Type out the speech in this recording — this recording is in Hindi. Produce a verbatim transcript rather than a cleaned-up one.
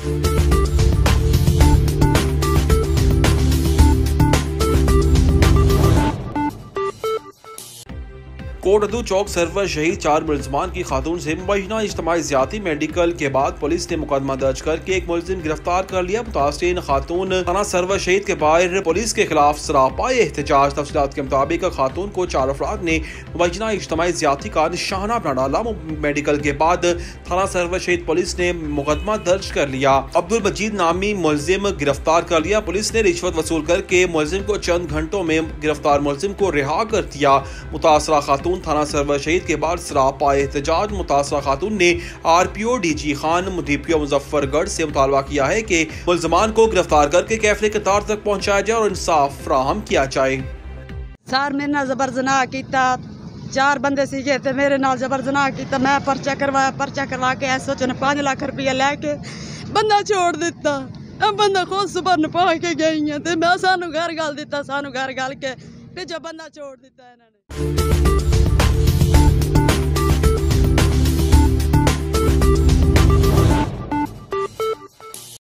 कोटदू चौक सर्वर शहीद चार मुलजमान की खातून से मुबैना इज्तिमाई ज्यादती मेडिकल के बाद पुलिस ने मुकदमा दर्ज करके एक मुलजिम गिरफ्तार कर लिया। मुतासरीन खातून थाना सर्वर शहीद के बाहर पुलिस के खिलाफ सरापाए एहतजाज। तफसीलात के मुताबिक खातून को चार अफराद ने मुबैना इज्तिमाई ज्यादती का निशाना बना डाला। मेडिकल के बाद थाना सर्वर शहीद पुलिस ने मुकदमा दर्ज कर लिया। अब्दुल मजीद नामी मुलजिम गिरफ्तार कर लिया। पुलिस ने रिश्वत वसूल करके मुलजिम को चंद घंटों में गिरफ्तार मुलजिम को रिहा कर दिया। मुतासरा खातून थाना सर्वर शहीद के बाद सरापा एहतजाज। मुतासरा खातून ने R P O D G Khan DPO Muzaffargarh से मुतालबा किया है कि मुलजमान को गिरफ्तार करके कैफले कतार तक पहुंचाया जाए और इंसाफ फराहम किया जाए। सर मेरे नाल जबर जना किया, चार बंदे सीखे थे मेरे नाल जबर जना किया। मैं पर्चा करवाया, पर्चा करवा के एस ओ ने पाँच लाख रुपया लैके बंदा छोड़ दिता। अब बंदा खुद सुबह नपा के गई है तो मैं सानू घर गल दिता, सानू घर गल के फिर जो बंदा छोड़ दिता इन्होंने।